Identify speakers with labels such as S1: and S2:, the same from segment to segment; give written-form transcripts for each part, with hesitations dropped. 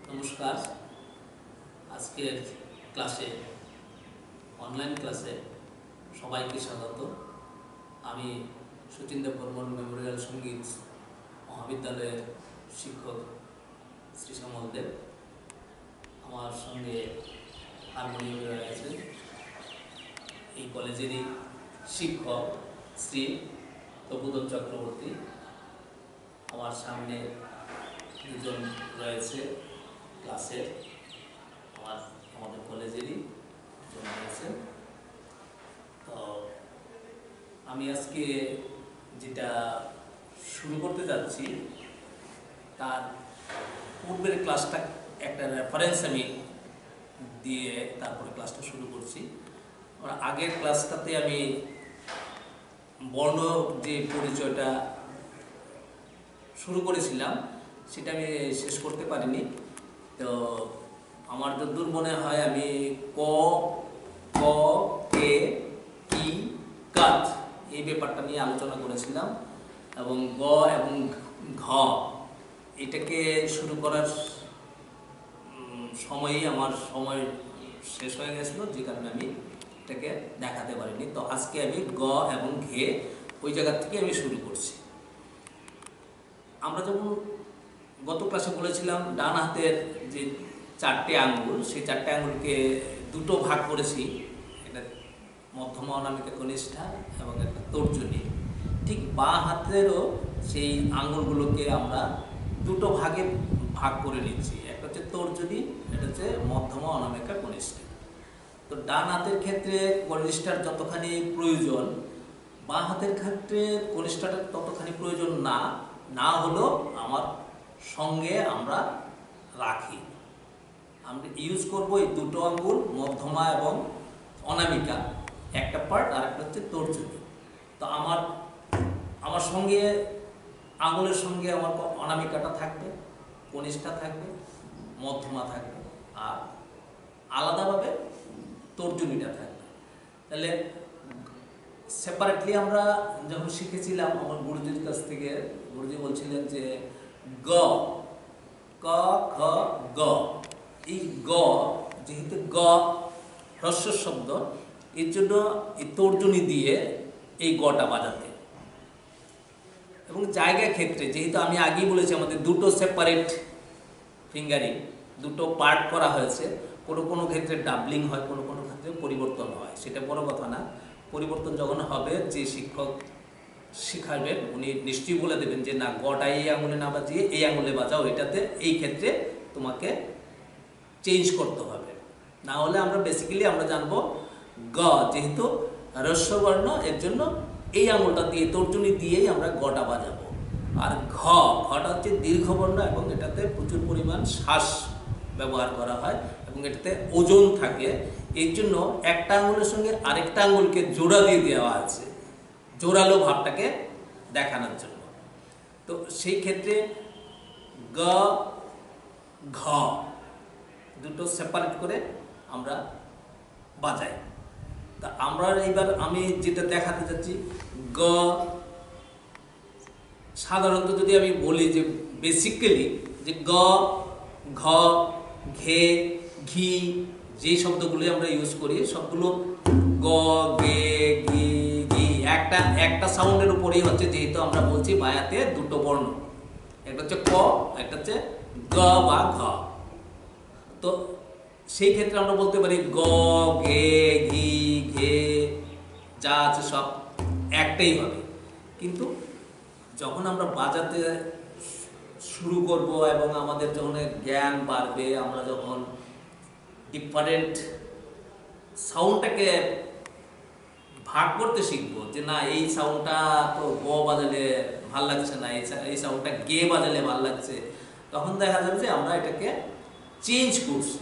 S1: নমস্কার। আজকের ক্লাসে অনলাইন ক্লাসে সবাইকে স্বাগত। আমি সচিন্দ্র বর্মন মেমোরিয়াল সঙ্গীত মহাবিদ্যালয়ের শিক্ষক শ্রী শ্যামল দেব। আমার সঙ্গে হারমোনিয়ামে রয়েছেন এই কলেজেরই শিক্ষক শ্রী তপুদন চক্রবর্তী। আমার সামনে দুজন রয়েছে ক্লাসে আমাদের কলেজেরই দুজন রয়েছে। তো আমি আজকে যেটা শুরু করতে যাচ্ছি তার পূর্বের ক্লাসটা একটা রেফারেন্স আমি দিয়ে তারপরে ক্লাসটা শুরু করছি। আগের ক্লাসটাতে আমি বর্ণ যে পরিচয়টা শুরু করেছিলাম সেটা আমি শেষ করতে পারিনি। তো আমার যতদূর মনে হয় আমি ক, ক, কে, কি, কাত এই ব্যাপারটা নিয়ে আলোচনা করেছিলাম এবং গ এবং ঘ এটাকে শুরু করার সময়ই আমার সময় শেষ হয়ে গেছিলো, যে কারণে আমি এটাকে দেখাতে পারিনি। তো আজকে আমি গ এবং ঘে ওই জায়গা থেকে আমি শুরু করছি। আমরা যখন গত ক্লাসে বলেছিলাম ডান হাতের যে চারটে আঙ্গুল, সেই চারটে আঙ্গুলকে দুটো ভাগ করেছি, একটা মধ্যমা অনামিকা কনিষ্ঠা এবং একটা তর্জনী। ঠিক বাঁ হাতেরও সেই আঙ্গুলগুলোকে আমরা দুটো ভাগে ভাগ করে নিচ্ছি, একটা হচ্ছে তর্জনী, এটা হচ্ছে মধ্যমা অনামিকা কনিষ্ঠা। তো ডান হাতের ক্ষেত্রে কনিষ্ঠার যতখানি প্রয়োজন, বাঁ হাতের ক্ষেত্রে কনিষ্ঠাটার ততখানি প্রয়োজন না হলেও আমার সঙ্গে আমরা রাখি। আমরা ইউজ করব এই দুটো আঙ্গুল মধ্যমা এবং অনামিকা, একটা পার্ট আর একটা হচ্ছে তর্জনী। তো আমার সঙ্গে আঙ্গুলের সঙ্গে আমার অনামিকাটা থাকবে, কনিষ্ঠা থাকবে, মধ্যমা থাকবে আর আলাদাভাবে তর্জনীটা থাকবে। তাহলে সেপারেটলি আমরা যখন শিখেছিলাম আমার গুরুজির কাছ থেকে, গুরুজি বলছিলেন যে গ, ক, খ, গ, এই গ যেহেতু গ হ্রস্ব শব্দ, এর জন্য এই তর্জনী দিয়ে এই গটা বাজাতে। এবং জায়গা ক্ষেত্রে যেহেতু আমি আগেই বলেছি আমাদের দুটো সেপারেট ফিঙ্গারিং, দুটো পার্ট করা হয়েছে, কোনো ক্ষেত্রে ডাবলিং হয়, কোনো ক্ষেত্রে পরিবর্তন হয়, সেটা বড় কথা না। পরিবর্তন যখন হবে, যে শিক্ষক শিখাবেন উনি নিশ্চয়ই বলে দেবেন যে না, গটা এই আঙুলে না বাজিয়ে এই আঙুলে বাজাও, এটাতে এই ক্ষেত্রে তোমাকে চেঞ্জ করতে হবে। না হলে আমরা বেসিক্যালি আমরা জানবো গ যেহেতু হ্রস্ব বর্ণ, এর জন্য এই আঙুলটা দিয়ে তর্জনী দিয়েই আমরা গটা বাজাবো। আর ঘটা হচ্ছে দীর্ঘ বর্ণ এবং এটাতে প্রচুর পরিমাণ শ্বাস ব্যবহার করা হয় এবং এটাতে ওজন থাকে। এর জন্য একটা আঙুলের সঙ্গে আরেকটা আঙুলকে জোড়া দিয়ে দেওয়া আছে, জোরালো ভাবটাকে দেখানোর জন্য। তো সেই ক্ষেত্রে গ, ঘ দুটো সেপারেট করে আমরা বাজাই। তা আমরা এইবার আমি যেটা দেখাতে যাচ্ছি, গ সাধারণত যদি আমি বলি যে বেসিক্যালি যে গ, ঘ, ঘে, ঘি যে শব্দগুলি আমরা ইউজ করি সবগুলো গ, গে, ঘি, ঘি একটা সাউন্ডের উপরেই হচ্ছে, যেহেতু আমরা বলছি বায়াতে দুটো বর্ণ, একটা হচ্ছে ক, একটা হচ্ছে গ বা ঘ। তো সেই ক্ষেত্রে আমরা বলতে পারি গ, গে, ঘি, ঘে যা আছে সব একটাই হবে। কিন্তু যখন আমরা বাজাতে শুরু করব এবং আমাদের যখন জ্ঞান বাড়বে, আমরা যখন ডিফারেন্ট সাউন্ডটাকে ভাগ করতে শিখবো, যে না এই সাউন্ডটা তো গ বাজালে ভাল লাগছে না, এই সাউন্ডটা গে বাজালে ভাল লাগছে, তখন দেখা যাবে যে আমরা এটাকে চেঞ্জ করছি।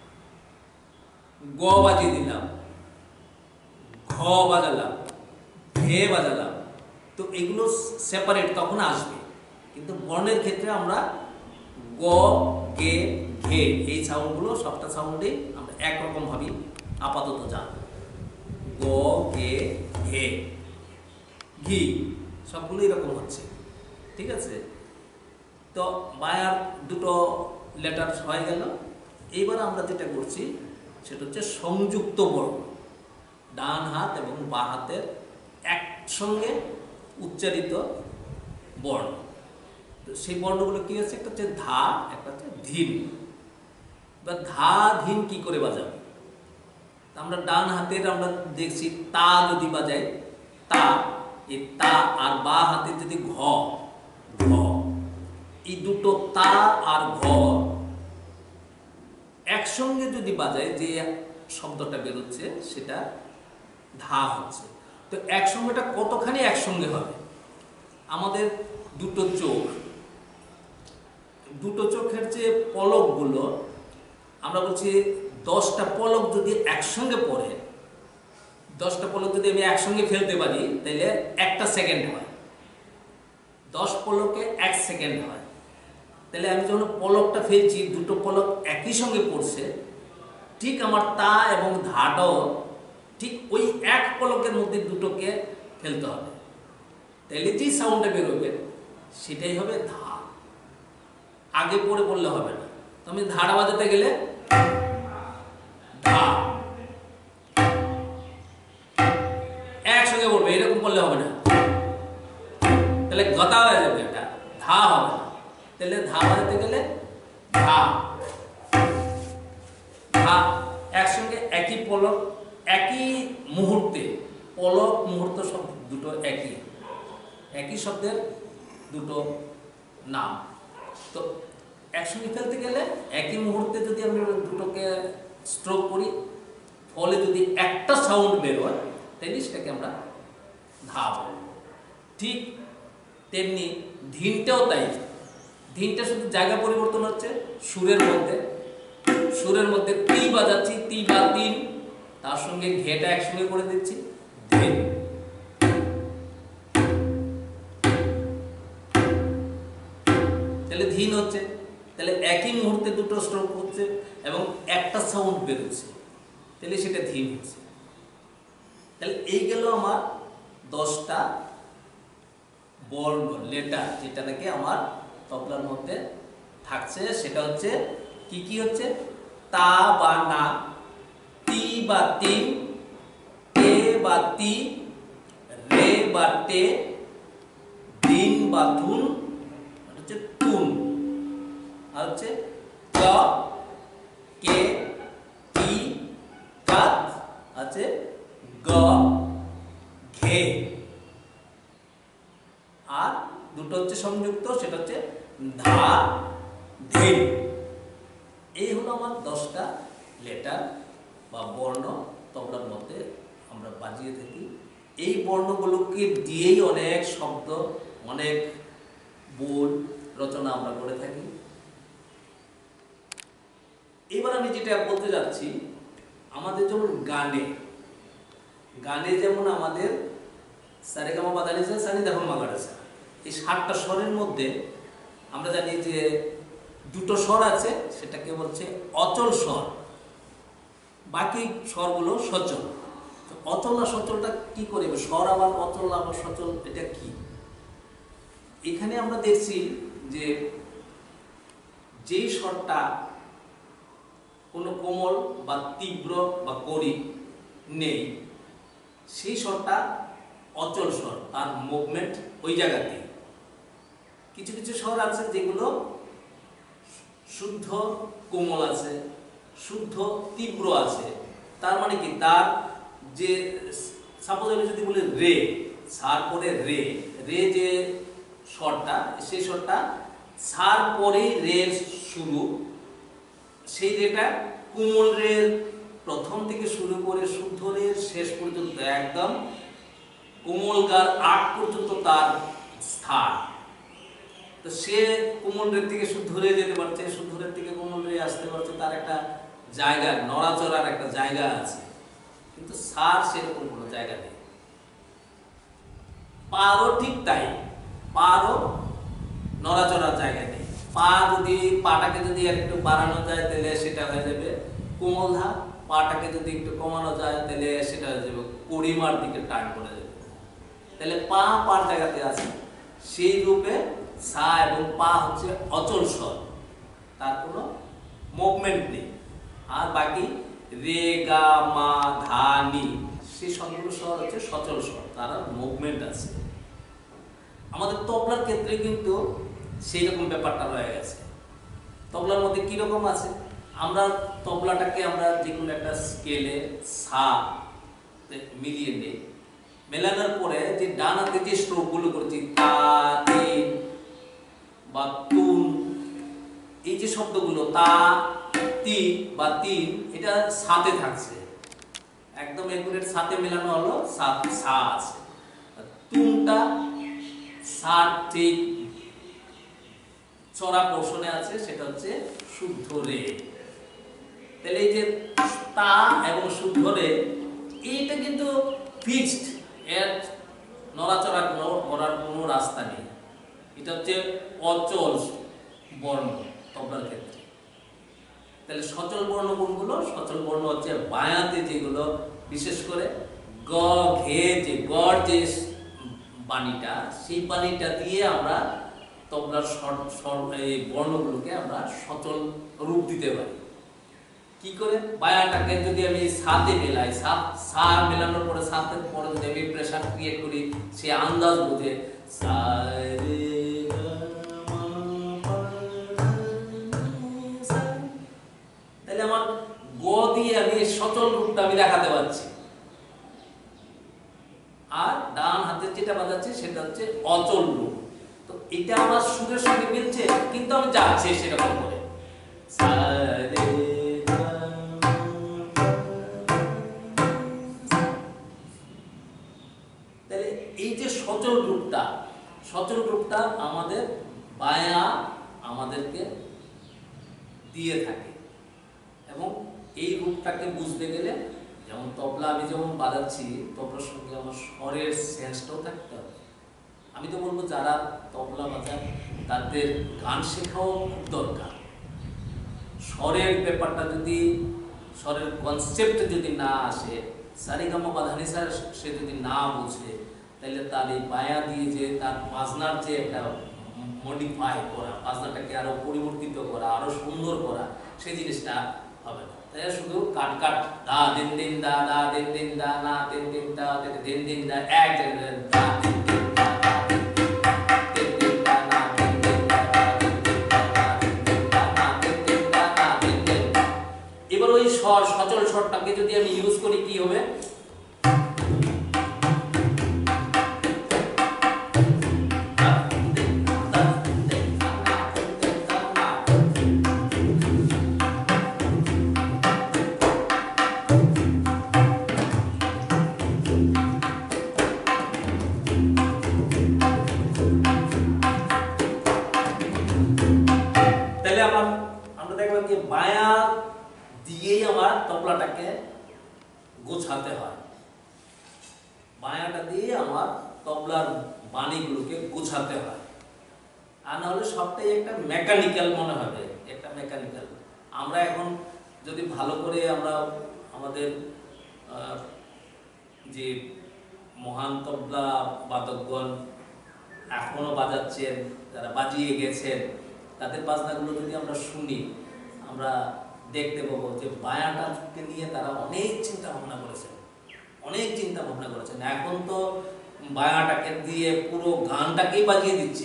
S1: গ বাজিয়ে দিলাম, ঘ বাজালাম, ঘে বাজালাম, তো এগুলো সেপারেট তখন আসবে। কিন্তু বর্ণের ক্ষেত্রে আমরা গ, গে, ঘে এই সাউন্ডগুলো সবটা সাউন্ডেই আমরা একরকম ভাবে আপাতত জানবো। গ, গে, ঘে, ঘি সবগুলো এরকম হচ্ছে, ঠিক আছে। তো বায়ার দুটো লেটার হয়ে গেল। এইবার আমরা যেটা করছি সেটা হচ্ছে সংযুক্ত বর্ণ, ডান হাত এবং বাঁ হাতের একসঙ্গে উচ্চারিত বর্ণ। তো সেই বর্ণগুলো কি হচ্ছে, একটা হচ্ছে ধা, একটা হচ্ছে ধীন। বা ধা ধীন কি করে বাজাবো, আমরা ডান হাতের আমরা দেখছি তা যদি বাজাই তা, এই তা, আর বাঁ হাতের যদি ঘ, ঘ, এই দুটো তা আর ঘ একসঙ্গে যদি বাজায় যে শব্দটা বেরোচ্ছে সেটা ধা হচ্ছে। তো একসঙ্গেটা কতখানি একসঙ্গে হবে, আমাদের দুটো চোখ, দুটো চোখের যে পলকগুলো আমরা বলছি 10টা পলক যদি একসঙ্গে পড়ে, 10টা পলক যদি আমি একসঙ্গে ফেলতে পারি তাহলে 1টা সেকেন্ড হয়, 10 পলকে 1 সেকেন্ড হয়। তাহলে আমি যখন পলকটা ফেলছি, দুটো পলক একই সঙ্গে পড়ছে, ঠিক আমার তা এবং ধাটাও ঠিক ওই এক পলকের মধ্যে দুটোকে ফেলতে হবে, তাহলে যে সাউন্ডটা বেরোবে সেটাই হবে ধা। আগে পরে বললে হবে না। তো আমি ধারা বাজাতে গেলে ধা একসঙ্গে বলবে, এরকম করলে হবে না, তাহলে গতা হয়ে যাবে, এটা ধা হবে না। তাহলে ধা বাজাতে গেলে ধা, ধা একসঙ্গে একই পলক, একই মুহূর্তে, পলক মুহূর্ত সব দুটো একই, একই শব্দের দুটো নাম। তো একসঙ্গে ফেলতে গেলে একই মুহূর্তে যদি আমি দুটোকে স্ট্রোক করি, ফলে যদি একটা সাউন্ড বেরোয় তাহলে সেটাকে আমরা ধা বলি। ঠিক তেমনি ধীনটাও তাই, ধীনটা শুধু জায়গা পরিবর্তন হচ্ছে সুরের মধ্যে, সুরের মধ্যে তি বাজাচ্ছি, তি বা তিন, তার সঙ্গে ঘেটা একসঙ্গে করে দিচ্ছি ধীন। তাহলে ধীন হচ্ছে, তাহলে একই মুহূর্তে দুটো স্ট্রোক হচ্ছে এবং একটা সাউন্ড বেরোচ্ছে, তাহলে সেটা ধীন হচ্ছে। তাহলে এই গেল আমার 10টা বর্ণ, লেটার, যেটা নাকি আমার তবলার মধ্যে থাকছে। সেটা হচ্ছে কি কি হচ্ছে, তা বা না, তি বা তিন, তে বা তি, রে বা টে, দিন বা ধুন, হচ্ছে তুন, আর হচ্ছে ক, কে, কি, কাত, আছে গ, ঘে, আর দুটো হচ্ছে সংযুক্ত, সেটা হচ্ছে ধা, ধীন। এই হলো আমার 10টা লেটার বা বর্ণ তবলার মধ্যে আমরা বাজিয়ে থাকি। এই বর্ণগুলোকে দিয়েই অনেক শব্দ, অনেক বোল রচনা আমরা করে থাকি। এবার আমি যেটা বলতে যাচ্ছি, আমাদের যেমন গানে, গানে যেমন আমাদের সারেগামা পাধানিসা সানি দেখুন মাগারেসা, এই 7টা স্বরের মধ্যে আমরা জানি যে দুটো স্বর আছে, সেটাকে বলছে অচল স্বর, বাকি স্বরগুলো সচল। অচল আর সচলটা কি করে, স্বর আবার অচল আবার সচল, এটা কি? এখানে আমরা দেখছি যে যেই স্বরটা কোনো কোমল বা তীব্র বা কড়ি নেই, সেই স্বরটা অচল স্বর, তার মুভমেন্ট ওই জায়গাতে। কিছু কিছু স্বর আছে যেগুলো শুদ্ধ কোমল আছে, শুদ্ধ তীব্র আছে। তার মানে কি, তার যে সাপোজ আমি যদি বলি রে, সার পরে রে, রে যে স্বরটা, সেই স্বরটা সার পরে রে শুরু, সেই রেটা কোমল রে প্রথম থেকে শুরু করে শুদ্ধ রে শেষ পর্যন্ত একদম কোমল গার আগ পর্যন্ত তার স্থান। তো সে কোমল রে থেকে শুদ্ধ রে যেতে পারছে, শুদ্ধ রে থেকে কোমল রে আসতে পারছে, তার একটা জায়গা, নড়াচড়ার একটা জায়গা আছে। কিন্তু সার সেরকম কোনো জায়গা নেই। পারও ঠিক তাই, পারও নড়াচড়ার জায়গা নেই। পা যদি, পাটাকে যদি একটু বাড়ানো যায় তাহলে সেটা হয়ে যাবে কোমল ধা, পাটাকে যদি একটু কমানো যায় তাহলে সেটা হয়ে যাবে কড়িমার দিকে টান করে যাবে। তাহলে পা পার জায়গাতে আছে, সেই রূপে সা এবং পা হচ্ছে অচল স্বর। তার কোনো মুভমেন্ট নেই। আর বাকি রে গা মা ধা নি সেই সবগুলো স্বর হচ্ছে সচল স্বর, তার মুভমেন্ট আছে। আমাদের তবলার ক্ষেত্রে কিন্তু সেই রকম ব্যাপারটা রয়ে গেছে। তবলার মধ্যে কীরকম আছে, আমরা তবলাটাকে আমরা যে কোনো একটা স্কেলে সা মিলিয়ে নিই, মেলানোর পরে যে ডান হাতে যে স্ট্রোকগুলো করেছি তা তিন বা তুন, এই যে শব্দগুলো তা তি বা তিন, এটা সাথে থাকছে, একদম এগুলোর সাথে মেলানো হলো, সা আছে। তুনটা সা ঠিক চড়া পোর্শনে আছে, সেটা হচ্ছে শুদ্ধ রে। তাহলে এই যে তা এবং শুদ্ধ রে এইটা কিন্তু ফিক্সড, এর নড়াচড়া করার কোনো রাস্তা নেই। এটা হচ্ছে অচল বর্ণ তবলার ক্ষেত্রে। তাহলে সচল বর্ণ কোনগুলো? সচল বর্ণ হচ্ছে বায়াতে যেগুলো, বিশেষ করে গ ঘে, যে গড় যে বাণীটা, সেই বাণীটা দিয়ে আমরা তবলার এই বর্ণগুলোকে আমরা সচল রূপ দিতে পারি। কি করে? বায়াটাকে যদি আমি সাথে মেলাই, সা মেলানোর পরে সাথে পরে যদি আমি প্রেসার ক্রিয়েট করি, সে আন্দাজ বোঝে সা রে গা মা পা ধা নি সা, তাহলে আমার গ দিয়ে আমি সচল রূপটা আমি দেখাতে পারছি। আর ডান হাতে যেটা বাজাচ্ছি সেটা হচ্ছে অচল রূপ। তো এটা আমার সুরের সঙ্গে মিলছে, কিন্তু আমি যাচ্ছি সেরকম করে সা রে গা মা। তাহলে এই যে সচল রূপটা আমাদের বায়া আমাদেরকে দিয়ে থাকে। এবং এই রূপটাকে বুঝতে গেলে, যেমন তবলা আমি যেমন বাজাচ্ছি, তবলার সঙ্গে আমার স্বরের সেন্সটাও থাকতে হবে। আমি তো বলবো যারা তবলা বাজায় তাদের গান শেখাও খুব দরকার। স্বরের ব্যাপারটা যদি, স্বরের কনসেপ্ট যদি না আসে, সারেগামা বাঁধানি স্যার সে যদি না বুঝে, তাহলে তার এই বায়া দিয়ে যে তার বাজনার যে একটা মডিফাই করা, বাজনাটাকে আরো পরিবর্তিত করা, আরো সুন্দর করা, সেই জিনিসটা হবে না। তাই শুধু কাট কাট দা দিন দিন দা দা দিন দিন দা না দিন দিন দা দিন দিন দা, এক জায়গায় দা দিন দিন দা দা দিন দিন দা না দিন দিন দা দা দিন দিন দা না দিন দিন দা না দিন দিন দা না দিন দিন। এবার ওই স্বর, সচল স্বরটাকে যদি আমি ইউজ করি কি হবে? আমরা দেখলাম যে বায়া দিয়েই আমার তবলাটাকে গোছাতে হয়, বায়াটা দিয়ে আমার তবলার বাণীগুলোকে গোছাতে হয়। আর না হলে সবটাই একটা মেকানিক্যাল মনে হবে, একটা মেকানিক্যাল। আমরা এখন যদি ভালো করে আমরা আমাদের যে মহান তবলা বাদকগণ এখনো বাজাচ্ছেন, যারা বাজিয়ে গেছেন, তাদের বাজনাগুলো যদি আমরা শুনি, আমরা দেখতে পাবো যে বায়াটাকে নিয়ে তারা অনেক চিন্তা ভাবনা করেছেন। এখন তো বায়াটাকে দিয়ে পুরো গানটাকেই বাজিয়ে দিচ্ছে।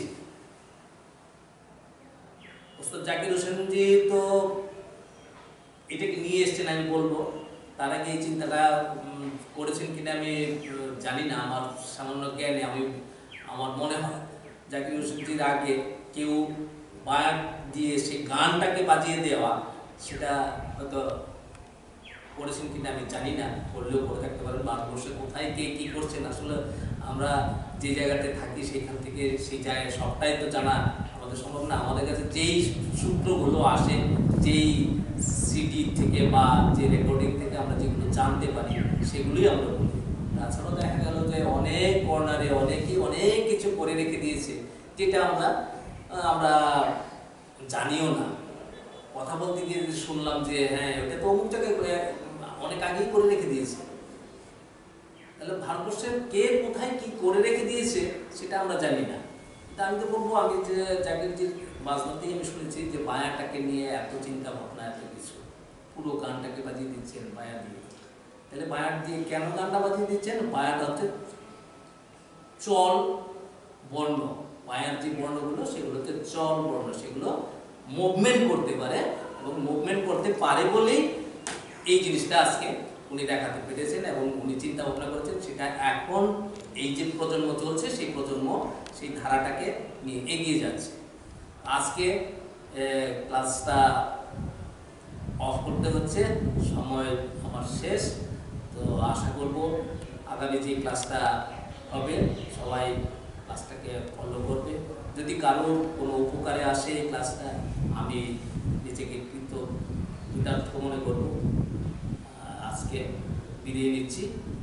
S1: ওস্তাদ জাকির হোসেনজি তো এটাকে নিয়ে এসছেন, আমি বলবো তার আগে এই চিন্তাটা করেছেন কিনা আমি জানি না, আমার সামান্য জ্ঞানে আমার মনে হয় জাকির হোসেনজির আগে কেউ বায়াত দিয়ে সেই গানটাকে বাজিয়ে দেওয়া, সেটা হয়তো করেছেন কিনা আমি জানি না, করলেও করে থাকতে পারেন। ভারতবর্ষে কোথায় কে কী করছেন, আসলে আমরা যে জায়গাতে থাকি সেখান থেকে সেই জায়গায় সবটাই তো জানা আমাদের সম্ভব না। আমাদের কাছে যেই সূত্রগুলো আসে, যেই সিডি থেকে বা যে রেকর্ডিং থেকে আমরা যেগুলো জানতে পারি, সেগুলোই আমরা বলি। তাছাড়াও দেখা গেল যে অনেক কর্নারে অনেকেই অনেক কিছু করে রেখে দিয়েছে, যেটা আমরা জানিও না। কথা বলতে গিয়ে শুনলাম যে হ্যাঁ ওটা তো অমুক জায়গায় অনেক আগেই করে রেখে দিয়েছে। তাহলে ভারতবর্ষের কে কোথায় কি করে রেখে দিয়েছে সেটা আমরা জানি না। তা আমি তো বলবো, আমি যে জাকিরজির বাজনাতেই আমি শুনেছি যে বায়াটাকে নিয়ে এত চিন্তা ভাবনা, এত কিছু, পুরো গানটাকে বাজিয়ে দিচ্ছেন বায়া দিয়ে। তাহলে বায়াট দিয়ে কেন গানটা বাজিয়ে দিচ্ছেন? বায়াটা হচ্ছে চল বর্ণ, বায়ার যে বর্ণগুলো সেগুলো হচ্ছে চল বর্ণ, সেগুলো মুভমেন্ট করতে পারে, এবং মুভমেন্ট করতে পারে বলেই এই জিনিসটা আজকে উনি দেখাতে পেরেছেন, এবং উনি চিন্তা ভাবনা করেছেন সেটা এখন এই যে প্রজন্ম চলছে সেই প্রজন্ম সেই ধারাটাকে নিয়ে এগিয়ে যাচ্ছে। আজকে ক্লাসটা অফ করতে হচ্ছে, সময় আমার শেষ। তো আশা করব আগামী যে ক্লাসটা হবে সবাই ক্লাসটাকে ফলো করবে। যদি কারোর কোনো উপকারে আসে এই ক্লাসটা, আমি নিজেকে কৃতজ্ঞ মনে করব। আজকে বিদায় নিচ্ছি।